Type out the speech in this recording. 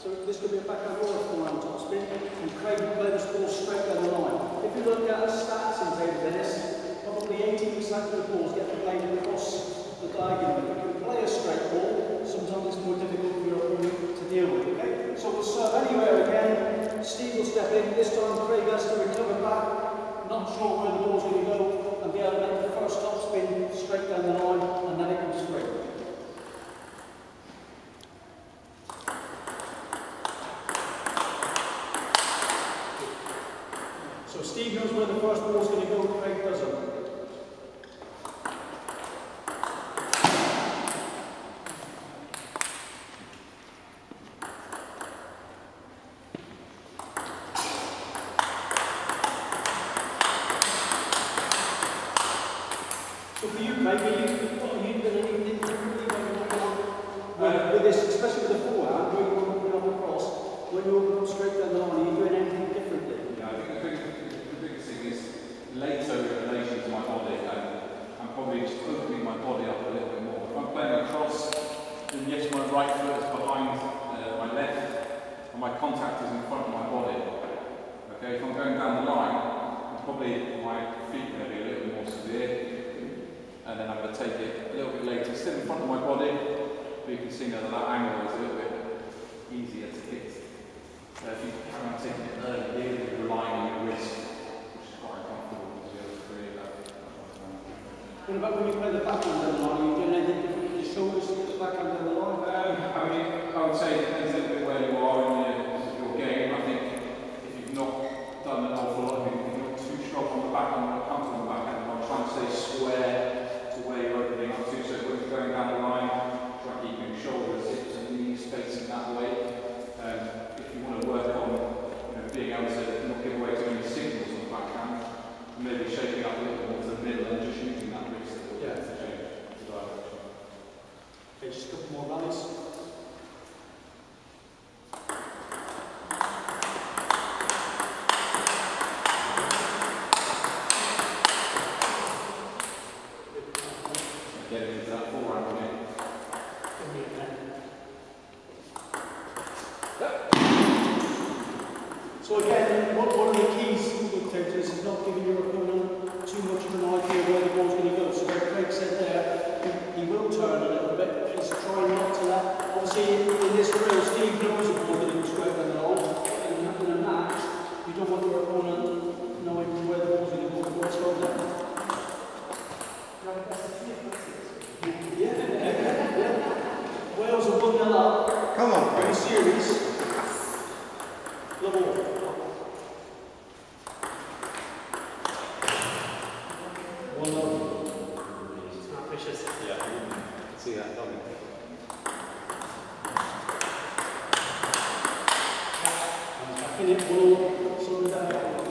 So this could be a backhand or a forehand topspin, and Craig will play this ball straight down the line. If you look at stats in table tennis, probably 80% of the balls get played across the diagonal. If you can play a straight ball, sometimes it's more difficult for your opponent to deal with. Okay? So we'll serve anywhere again. Steve will step in. This time Craig has to recover back, not sure where the ball's going to go, and be able to make the first topspin straight down the line, and then it comes straight. So Steve knows where the first ball's going to go, Craig doesn't. So for you, Craig, are you doing anything differently when you're working with this, especially with the forehand, where you're working on the cross, when you're going straight down the line, are you doing anything differently? Yeah, I think the biggest thing is later in relation to my body, I'm probably just opening my body up a little bit more. If I'm playing across, then yes, my right foot is behind my left, and my contact is in front of my body. Okay, if I'm going down the line, probably my feet are going to be a little bit more severe. And then I'm going to take it a little bit later, still in front of my body, but you can see now that that angle is a little bit easier to hit. So if you carry on taking it early, you're relying on your wrist, which is quite uncomfortable because you have to create that. What about when you play the backhand down the line? Are you doing anything different with your shoulders to get the backhand down the line? I mean, I would say it depends a little bit where you are in your game. I think if you've not done an awful lot, if you're not too strong on the backhand when it comes to the backhand, I'll try and stay square to where you're opening up to. So when you're going down the line, try and keep your shoulders, hips and knees facing that way. If you want to work on being able to not give away too many signals on the backhand, maybe shaping up a little bit more to the middle and just using that wrist to change the direction. Okay, just a couple more rallies. Get into that forehand again. So again, one of the keys with tennis is not giving your opponent too much of an idea where the ball's going to go. So like Craig said there, he will turn a little bit. He's trying not to let, obviously in this drill, Steve knows the ball's going to go straight down the line. And in a match, you don't want your opponent knowing where the ball's going to go before it's going down. Wales are 1-0 up. Come on, in the series. Level 1. 1-0. It's not vicious. Yeah, you can see that, don't you? In it, 1-0.